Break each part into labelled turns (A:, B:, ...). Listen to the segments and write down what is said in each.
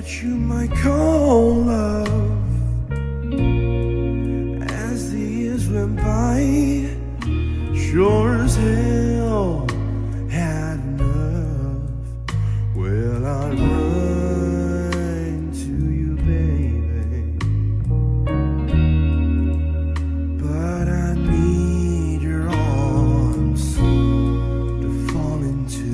A: you might call love. As the years went by, sure as hell had enough. Well, I'd run to you, baby, but I need your arms to fall into.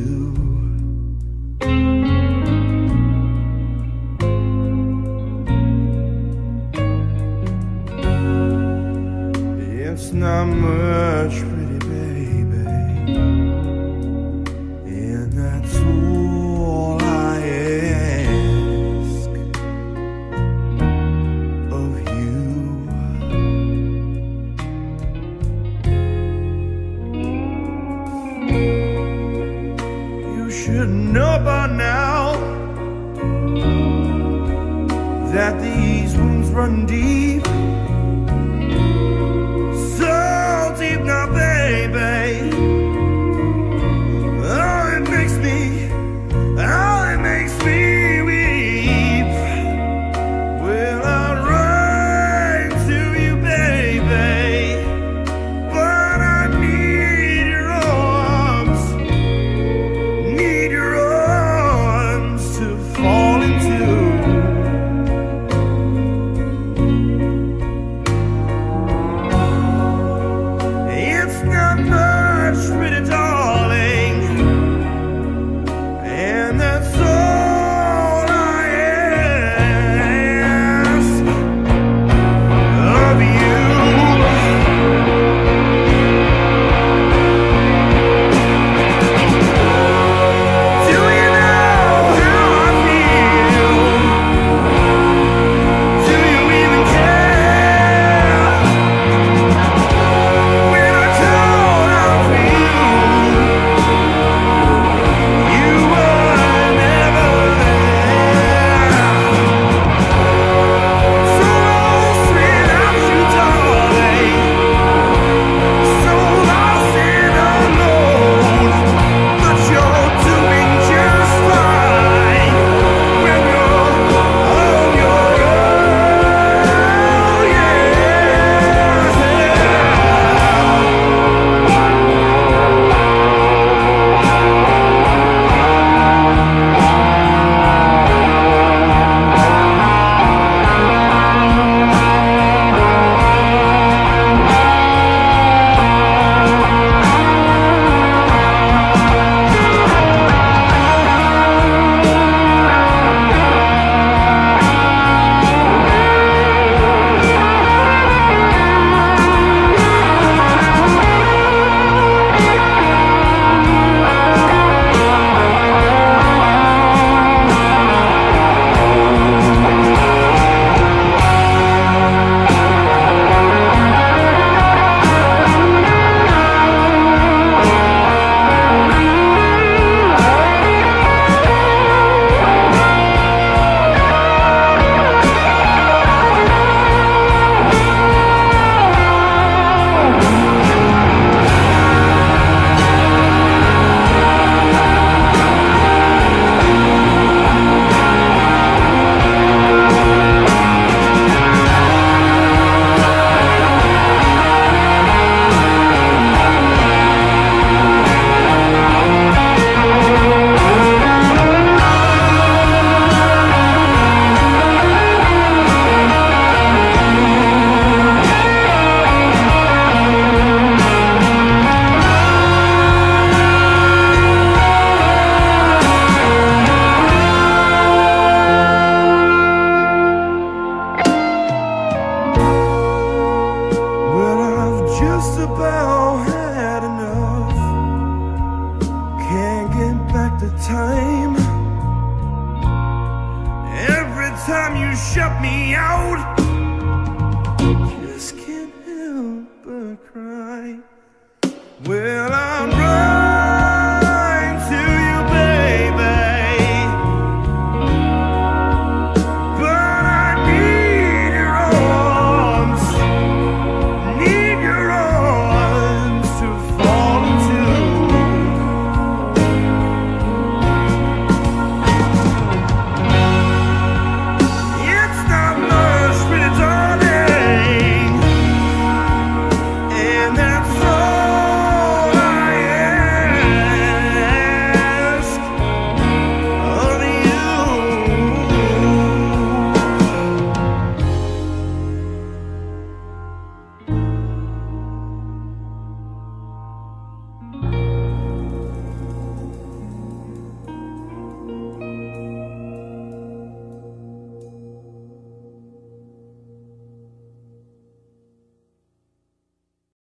A: It's not much, pretty baby, and that's all I ask of you. You should know by now that these wounds run deep. Now, baby, oh, it makes me weep. Well, I'll run to you, baby, but I need your arms to fall into. Not much, pretty darling, and that's all I ask of you. Do you know how I feel? Do you even care? When I told you were never there, so lost without you, darling, so lost and alone. But you're doing just fine when you're on your own, just about had enough. Can't get back the time. Every time you shut me out, just can't help but cry. Well, I'm